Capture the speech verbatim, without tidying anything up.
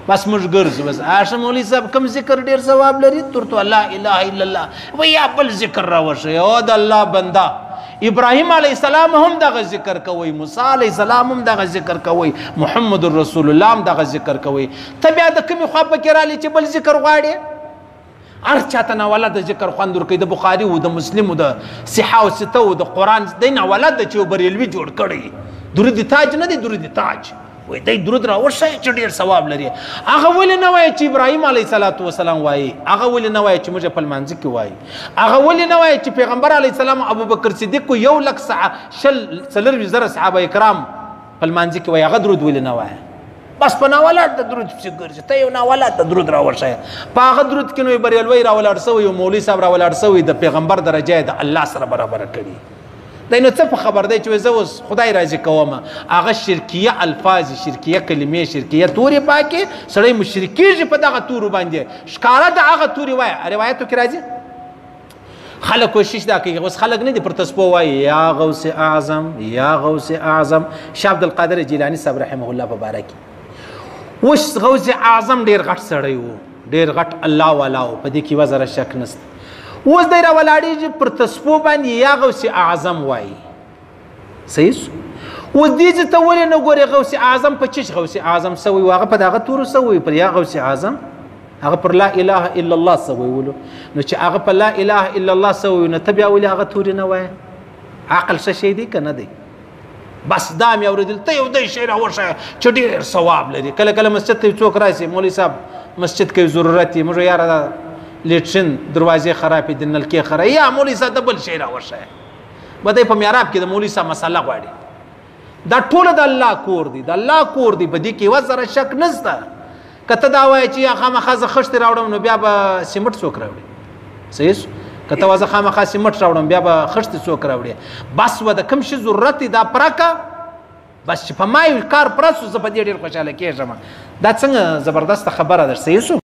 بس موږ ګرځو بس هاشم مولوي صاحب کوم ذکر ډېر ثواب لري ترته لا اله الا الله وایي یا بل ذکر راوښیي او د الله بنده ابراهیم علیه السلام هم دغه ذکر کوي، موسی علیه السلام هم دغه ذکر کوي، محمد رسول الله هم دغه ذکر کوي. ته بیا د کومې خوا پکې رالی چې بل ذکر غواړې؟ هر چاته ناوله د ذکر خوند ورکوي. د بخاري و د مسلم و د صحه او سته و د قرآن دی ناوله ده چې یو بریلوي جوړ کړی. درود تاج نه دی، درود تاج وایي دی درود راوښیه چې ډېر ثواب لري. هغه ولې نه وایي چې ابراهیم علیه صلات وسلام وایي؟ هغه ولې نه وایي چې موږ په لمانځه کې وایي؟ هغه ولې نه وایي چې پیغمبر علیه السلام ابوبکر صدیق کو یو لک شل څلرویشت زره صحابه کرام په لمانځه کې وایي؟ هغه درود ولې نه وایي؟ بس په ناولاد د درود پسې ګرځي. ته یو ناولاد د درود راوښیه. په هغه درود کې نو بریالوی راولاړ سوی، مولوي صاحب راولاړ سوی، د پیغمبر درجه د الله سره برابره کړي. دی نو څه په خبر دی چې زه اوس خدای راضي کوم؟ هغه شرکیه الفاظ، شرکیه کلمې، شرکیه تورې پاکې سړی مشرک کېږي په دغه تورو باندې. ښکاره د هغه تورې وایه. روایتو کې راځي خلک کوشش دا کوي، اوس خلک نه دي پر تسبو وایي یا غوث اعظم یا غوث اعظم. شاه عبدالقادر جیلاني صاحب رحمه الله په باره کې اوس غوث اعظم ډېر غټ سړی و، ډېر غټ الله والا و، په دې کې یوه ذره شک نشته. اوس دی راولاړېږي پر تسبو باندې یا غوث اعظم وایي. صحیح سو. اوس دې ځای ته ولې نه ګورې غوث اعظم په چش غوث اعظم سوی و؟ هغه په دغه تورو سوی پر یا غوث اعظم، هغه پر لا اله الا الله سوی ولو. نو چې هغه په لا اله الا الله سوی نو ته بیا ولې هغه تورې نه وایې؟ عقل څه شی دی که نه دی؟ بس دا مې اورېدل ته یو دی شی راوښیه چې ډېر ثواب لري. کله کله مسجد ته څوک راشي، مولوي صاحب مسجد کې ضرورت یې، موږ یاره دا لیټرین دروازې خرابې دي، نلکې خرابې، یا مولوي صاحب د بل شی راوښیه. به دی په میراب کې د مولوي صاحب مسله غواړي. دا ټوله د الله کور دی، د الله کور دی، په دې کې یوه ذره شک نشته. که ته دا وایې چې یا خامخا زه خښتې راوړم نو بیا به سیمټ څوک راوړي؟ صحیح سو. که ته زه خامخا سیمټ راوړم بیا به خښتې څوک راوړي؟ بس و د کوم شي ضرورت دی دا پرکه، بس چې په ما یو کار پرسو زه په دې ډېر خوشحاله کېږم. دا څنګه زبردسته خبره ده. صحیح سو.